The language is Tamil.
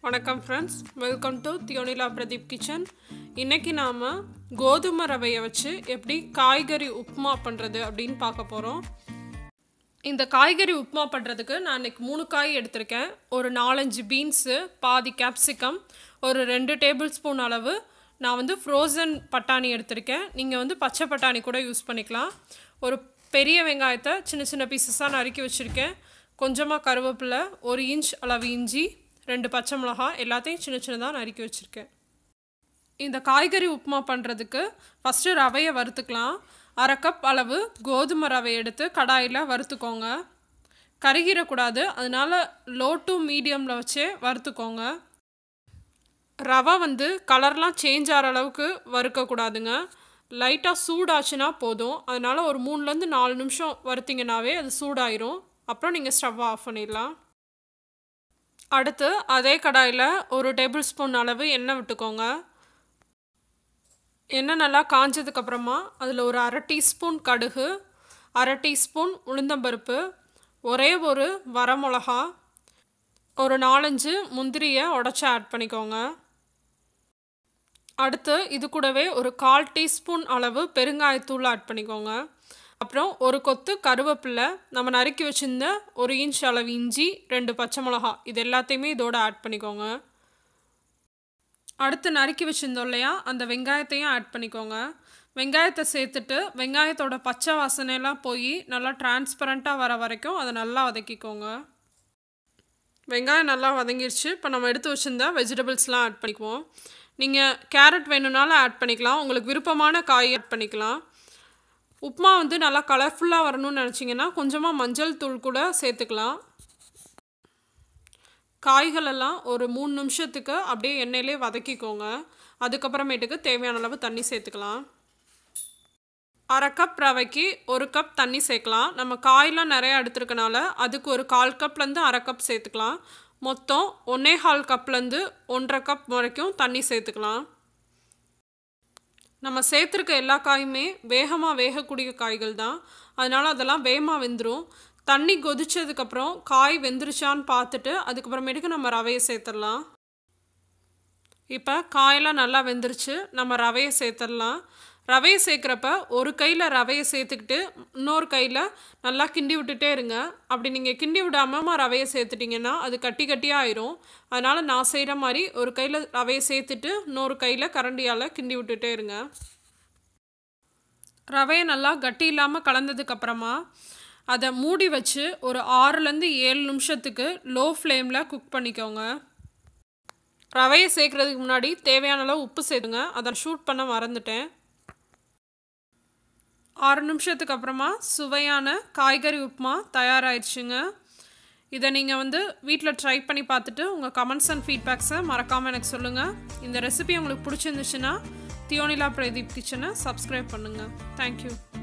வணக்கம் friends, welcome to Theonila Pradeep kitchen. இன்றைக்கி நாம் கோதுமை ரவையை வச்சு எப்படி காய்கறி உப்புமா பண்ணுறது அப்படின்னு பார்க்க போகிறோம். இந்த காய்கறி உப்புமா பண்ணுறதுக்கு நான் இன்றைக்கி 3 காய் எடுத்திருக்கேன். ஒரு 4-5 பீன்ஸு, பாதி கேப்சிகம், ஒரு 2 டேபிள் ஸ்பூன் அளவு நான் ஃப்ரோசன் பட்டாணி எடுத்திருக்கேன். நீங்கள் பச்சை பட்டாணி கூட யூஸ் பண்ணிக்கலாம். ஒரு பெரிய வெங்காயத்தை சின்ன சின்ன பீசஸாக நறுக்கி வச்சுருக்கேன். கொஞ்சமாக கருவேப்பிலை, 1 இன்ச் அளவு இஞ்சி, 2 பச்சை மிளகாய் எல்லாத்தையும் சின்ன சின்னதாக நறுக்கி வச்சுருக்கேன். இந்த காய்கறி உப்புமா பண்ணுறதுக்கு ஃபஸ்ட்டு ரவையை வறுத்துக்கலாம். 1/2 கப் அளவு கோதுமை ரவையை எடுத்து கடாயில் வறுத்துக்கோங்க. கருகிடக்கூடாது, அதனால் லோ டு மீடியமில் வச்சே வறுத்துக்கோங்க. ரவை கலர்லாம் சேஞ்ச் ஆகிற அளவுக்கு வறுக்கக்கூடாதுங்க. லைட்டாக சூடாச்சுன்னா போதும். அதனால் ஒரு 3-4 நிமிஷம் வறுத்திங்கனாவே அது சூடாயிரும். அப்புறம் நீங்கள் ஸ்டவ்வை ஆஃப் பண்ணிடலாம். அடுத்து அதே கடாயில் 1 டேபிள் ஸ்பூன் அளவு எண்ணெய் விட்டுக்கோங்க. எண்ணெய் நல்லா காஞ்சதுக்கப்புறமா அதில் ஒரு 1/2 டீஸ்பூன் கடுகு, 1/2 டீஸ்பூன் உளுந்தம்பருப்பு, ஒரே ஒரு வரமிளகா, ஒரு 4-5 முந்திரியை உடச்சி ஆட் பண்ணிக்கோங்க. அடுத்து இது கூடவே ஒரு 1/4 டீஸ்பூன் அளவு பெருங்காயத்தூள் ஆட் பண்ணிக்கோங்க. அப்புறம் ஒரு கொத்து கருவேப்பிலை, நம்ம நறுக்கி வச்சுருந்த 1 இன்ச் அளவு இஞ்சி, 2 பச்சை மிளகா, இது எல்லாத்தையுமே இதோடு ஆட் பண்ணிக்கோங்க. அடுத்து நறுக்கி வச்சுருந்தோம் இல்லையா, அந்த வெங்காயத்தையும் ஆட் பண்ணிக்கோங்க. வெங்காயத்தை சேர்த்துட்டு வெங்காயத்தோட பச்சை வாசனையெல்லாம் போய் நல்லா டிரான்ஸ்பரண்ட்டாக வர வரைக்கும் அதை நல்லா வதக்கிக்கோங்க. வெங்காயம் நல்லா வதங்கிடுச்சு. இப்போ நம்ம எடுத்து வச்சுருந்த வெஜிடபிள்ஸ்லாம் ஆட் பண்ணிக்குவோம். நீங்கள் கேரட் வேணும்னாலும் ஆட் பண்ணிக்கலாம். உங்களுக்கு விருப்பமான காய் ஆட் பண்ணிக்கலாம். உப்புமா நல்லா கலர்ஃபுல்லாக வரணும்னு நினச்சிங்கன்னா கொஞ்சமாக மஞ்சள் தூள் கூட சேர்த்துக்கலாம். காய்களெல்லாம் ஒரு 3 நிமிஷத்துக்கு அப்படியே எண்ணெயிலே வதக்கிக்கோங்க. அதுக்கப்புறமேட்டுக்கு தேவையான அளவு தண்ணி சேர்த்துக்கலாம். 1/2 கப் ரவைக்கு 1 கப் தண்ணி சேர்க்கலாம். நம்ம காயெலாம் நிறையா எடுத்துருக்கனால அதுக்கு ஒரு 1/4 கப்லேருந்து 1/2 கப் சேர்த்துக்கலாம். மொத்தம் 1/4 கப்லேருந்து 1/2 கப் வரைக்கும் தண்ணி சேர்த்துக்கலாம். நம்ம சேர்த்துருக்க எல்லா காயுமே வேகமாக வேகக்கூடிய காய்கள் தான். அதனால் அதெல்லாம் வேகமாக வெந்துடும். தண்ணி கொதிச்சதுக்கப்புறம் காய் வெந்துருச்சான்னு பார்த்துட்டு அதுக்கப்புறமேட்டுக்கு நம்ம ரவையை சேர்த்துடலாம். இப்போ காயெல்லாம் நல்லா வெந்துருச்சு. நம்ம ரவையை சேர்த்துடலாம். ரவையை சேர்க்குறப்ப ஒரு கையில் ரவையை சேர்த்துக்கிட்டு இன்னொரு கையில் நல்லா கிண்டி விட்டுட்டே இருங்க. அப்படி நீங்கள் கிண்டி விடாமல் ரவையை சேர்த்துட்டிங்கன்னா அது கட்டி கட்டியாக ஆயிரும். அதனால் நான் செய்கிற மாதிரி ஒரு கையில் ரவையை சேர்த்துட்டு இன்னொரு கையில் கரண்டியால் கிண்டி விட்டுட்டே இருங்க. ரவையை நல்லா கட்டி இல்லாமல் கலந்ததுக்கப்புறமா அதை மூடி வச்சு ஒரு 6-7 நிமிஷத்துக்கு லோ ஃப்ளேமில் குக் பண்ணிக்கோங்க. ரவையை சேர்க்குறதுக்கு முன்னாடி தேவையான அளவு உப்பு சேர்த்துங்க. அதை ஷூட் பண்ண மறந்துட்டேன். 6 நிமிஷத்துக்கு அப்புறமா சுவையான காய்கறி உப்புமா தயாராகிடுச்சுங்க. இதை நீங்கள் வீட்டில் ட்ரை பண்ணி பார்த்துட்டு உங்கள் கமெண்ட்ஸ் அண்ட் ஃபீட்பேக்ஸை மறக்காமல் எனக்கு சொல்லுங்கள். இந்த ரெசிபி உங்களுக்கு பிடிச்சிருந்துச்சுன்னா தியோனிலா பிரதீப் கிச்சனை சப்ஸ்கிரைப் பண்ணுங்கள். தேங்க்யூ.